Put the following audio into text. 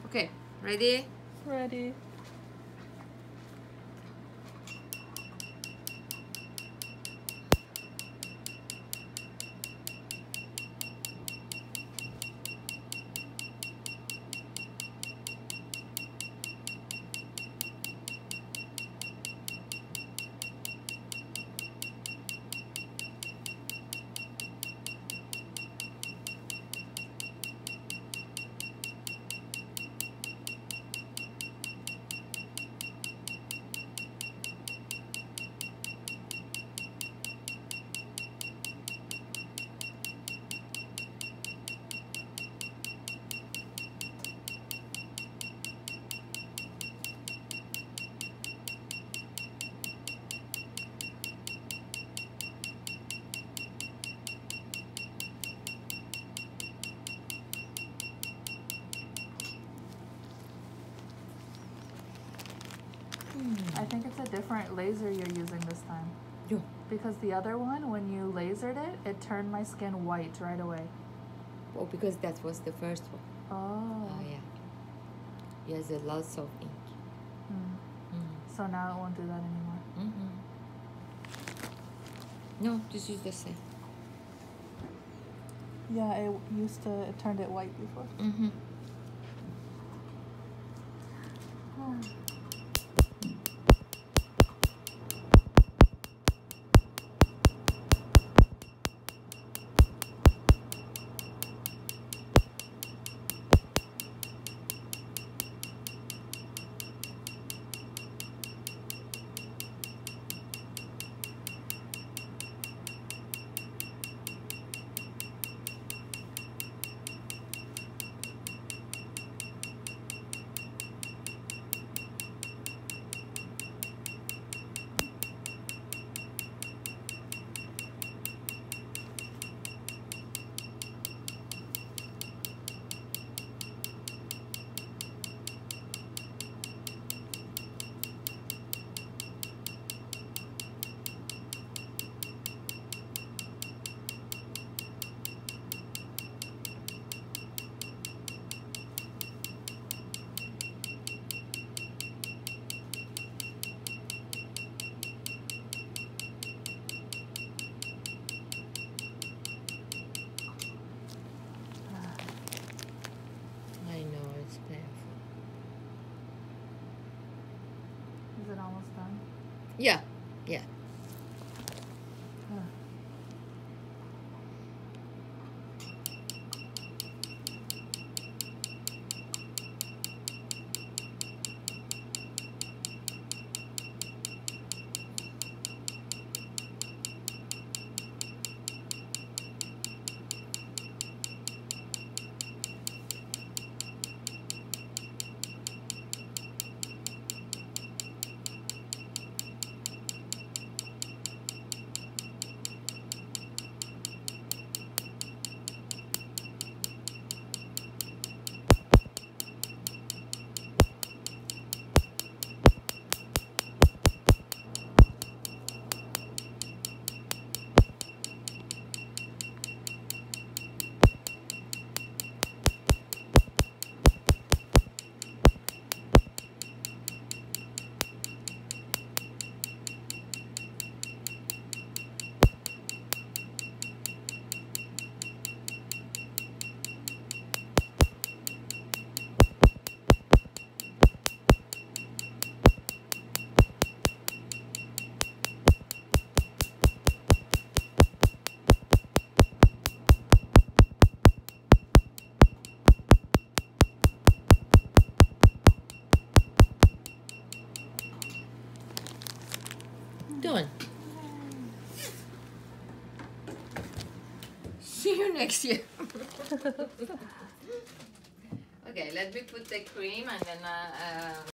Okay, ready? Ready. I think it's a different laser you're using this time. Yeah. Because the other one, when you lasered it, it turned my skin white right away. Oh, because that was the first one. Oh. Oh, yeah. Yes, a lots of ink. So now it won't do that anymore. No, this is the same. Yeah, it turned it white before. I know, it's painful. Is it almost done? Yeah, yeah. Done. See you next year. Okay, let me put the cream and then